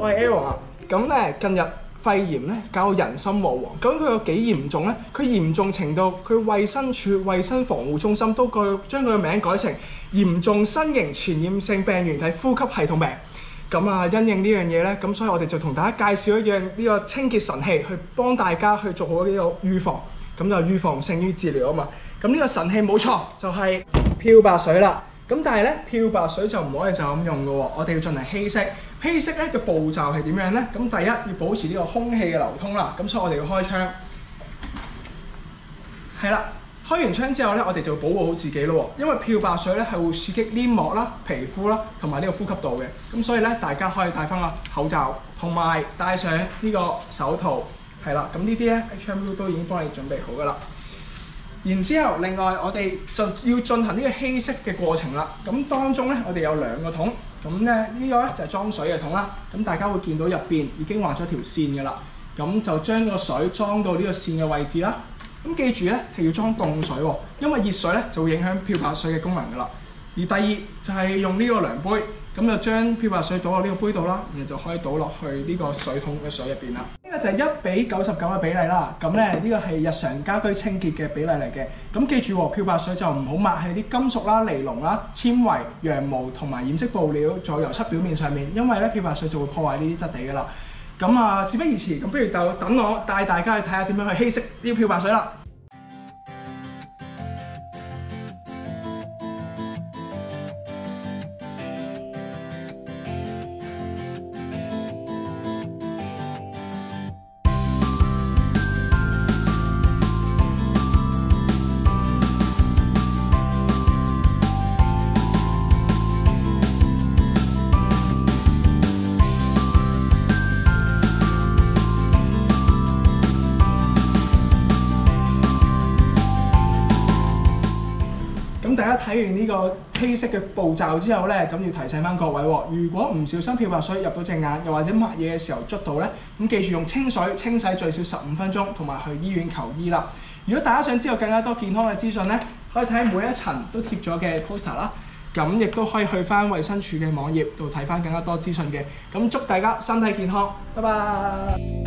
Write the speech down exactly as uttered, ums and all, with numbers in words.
我係 Aaron 啊。咁咧近日肺炎咧搞到人心惶惶，究竟佢有幾嚴重咧？佢嚴重程度，佢衛生署衛生防護中心都改將佢嘅名改成嚴重新型傳染性病原體呼吸系統病。咁啊，因應呢樣嘢咧，咁所以我哋就同大家介紹一樣呢個清潔神器，去幫大家去做好呢個預防。咁就預防勝於治療啊嘛。咁呢個神器冇錯，就係漂白水啦。咁但係咧，漂白水就唔可以就咁用嘅喎，我哋要進行稀釋。稀釋咧嘅步驟係點樣咧？咁第一要保持呢個空氣嘅流通啦。咁所以我哋要開窗。係啦，開完窗之後咧，我哋就要保護好自己咯。因為漂白水咧係會刺激黏膜啦、皮膚啦同埋呢個呼吸道嘅。咁所以咧，大家可以戴翻個口罩，同埋戴上呢個手套。係啦，咁呢啲咧 H M U 都已經幫你準備好噶啦。然之後，另外我哋就要進行呢個稀釋嘅過程啦。咁當中咧，我哋有兩個桶。咁咧呢個咧就係裝水嘅桶啦。咁大家會見到入邊已經畫咗條線㗎啦。咁就將個水裝到呢個線嘅位置啦。咁記住咧係要裝凍水喎，因為熱水咧就會影響漂白水嘅功能㗎啦。而第二就係用呢個量杯，咁就將漂白水倒落呢個杯度啦，然後就可以倒落去呢個水桶嘅水入邊啦。呢個就係一比九十九嘅比例啦。咁咧呢個係日常家居清潔嘅比例嚟嘅。咁記住喎，漂白水就唔好抹喺啲金屬啦、尼龍啦、纖維、羊毛同埋染色布料仲有油漆表面上面，因為咧漂白水就會破壞呢啲質地㗎啦。咁啊，事不宜遲，咁不如就等我帶大家去睇下點樣去稀釋呢個漂白水啦。咁大家睇完呢個稀釋嘅步驟之後咧，咁要提醒翻各位喎，如果唔小心漂白水入到隻眼，又或者抹嘢嘅時候捽到咧，咁記住用清水清洗最少十五分鐘，同埋去醫院求醫啦。如果大家想知道更加多健康嘅資訊咧，可以睇每一層都貼咗嘅 poster 啦，咁亦都可以去翻衛生署嘅網頁度睇翻更加多資訊嘅。咁祝大家身體健康，拜拜。